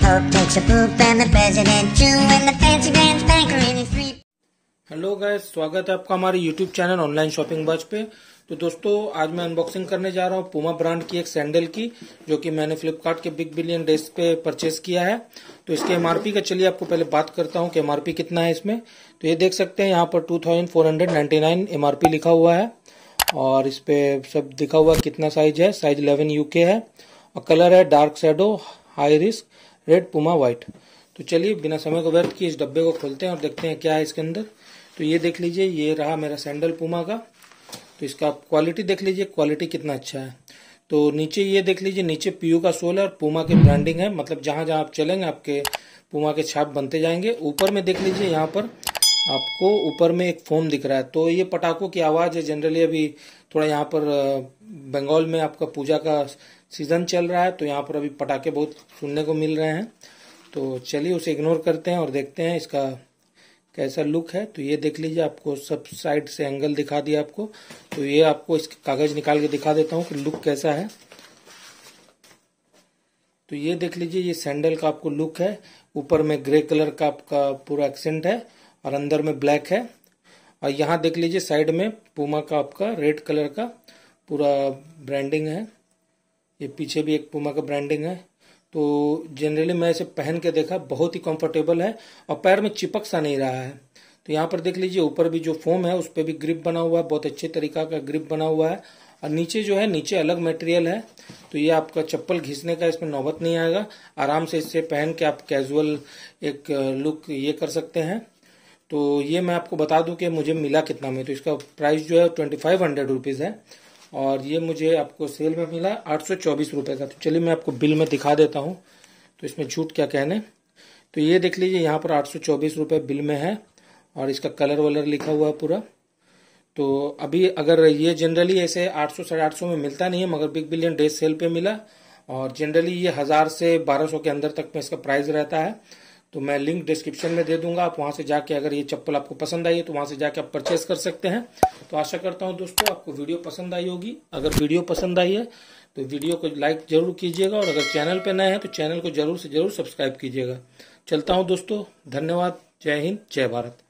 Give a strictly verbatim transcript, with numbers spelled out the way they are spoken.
Pope takes a poop and the president too, and the fancy pants banker any free. Hello guys, स्वागत है आपका हमारे YouTube channel online shopping बज पे। तो दोस्तों, आज मैं अनबॉक्सिंग करने जा रहा हूँ पूमा ब्रांड की एक सैंडल की, जो कि मैंने फ्लिपकार्ट के बिग बिलियन डेज पे परचेस किया है। तो इसके एमआरपी का चलिए आपको पहले बात करता हूँ कि एमआरपी कितना है इसमें। तो ये देख सकते हैं यहाँ पर two thousand four hundred ninety nine MRP लिखा हुआ है, और इस पे सब दिखा हुआ कितना साइज है। साइज इलेवन यूके है, और कलर है dark shadow high risk red Puma white. तो चलिए बिना समय को व्यर्थ किए इस डब्बे को खोलते हैं और देखते हैं क्या है इसके अंदर। तो ये देख लीजिए, ये रहा मेरा सैंडल पूमा का। तो इसका क्वालिटी देख लीजिए, क्वालिटी कितना अच्छा है। तो नीचे ये देख लीजिए, नीचे पीयू का सोल है और पूमा की ब्रांडिंग है, मतलब जहां जहां आप चलेंगे आपके पूमा के छाप बनते जाएंगे। ऊपर में देख लीजिए, यहाँ पर आपको ऊपर में एक फोम दिख रहा है। तो ये पटाखों की आवाज है। जनरली अभी थोड़ा यहाँ पर बंगाल में आपका पूजा का सीजन चल रहा है, तो यहाँ पर अभी पटाखे बहुत सुनने को मिल रहे हैं। तो चलिए उसे इग्नोर करते हैं और देखते हैं इसका कैसा लुक है। तो ये देख लीजिए, आपको सब साइड से एंगल दिखा दिया आपको। तो ये आपको इसके कागज निकाल के दिखा देता हूँ कि लुक कैसा है। तो ये देख लीजिए, ये सैंडल का आपको लुक है। ऊपर में ग्रे कलर का आपका पूरा एक्सेंट है और अंदर में ब्लैक है। और यहाँ देख लीजिए साइड में पूमा का आपका रेड कलर का पूरा ब्रांडिंग है। ये पीछे भी एक पूमा का ब्रांडिंग है। तो जनरली मैं इसे पहन के देखा, बहुत ही कंफर्टेबल है और पैर में चिपक सा नहीं रहा है। तो यहाँ पर देख लीजिए, ऊपर भी जो फोम है उस पर भी ग्रिप बना हुआ है, बहुत अच्छे तरीका का ग्रिप बना हुआ है। और नीचे जो है, नीचे अलग मटेरियल है। तो ये आपका चप्पल घिसने का इसमें नौबत नहीं आएगा। आराम से इससे पहन के आप कैजुअल एक लुक ये कर सकते हैं। तो ये मैं आपको बता दूं कि मुझे मिला कितना में। तो इसका प्राइस जो है ट्वेंटी फाइव हंड्रेड रुपीज़ है, और ये मुझे आपको सेल में मिला आठ सौ चौबीस रुपये का। तो चलिए मैं आपको बिल में दिखा देता हूँ, तो इसमें झूठ क्या कहने। तो ये देख लीजिए, यहाँ पर आठ सौ चौबीस रुपये बिल में है, और इसका कलर वलर लिखा हुआ है पूरा। तो अभी अगर ये जनरली ऐसे आठ सौ साढ़े आठ सौ में मिलता नहीं है, मगर बिग बिलियन डेज सेल पे मिला। और जनरली ये हज़ार से बारह सौ के अंदर तक में इसका प्राइस रहता है। तो मैं लिंक डिस्क्रिप्शन में दे दूंगा, आप वहां से जाके अगर ये चप्पल आपको पसंद आई है तो वहां से जाके आप परचेस कर सकते हैं। तो आशा करता हूं दोस्तों आपको वीडियो पसंद आई होगी। अगर वीडियो पसंद आई है तो वीडियो को लाइक जरूर कीजिएगा, और अगर चैनल पे नए हैं तो चैनल को जरूर से जरूर सब्सक्राइब कीजिएगा। चलता हूं दोस्तों, धन्यवाद। जय हिंद, जय भारत।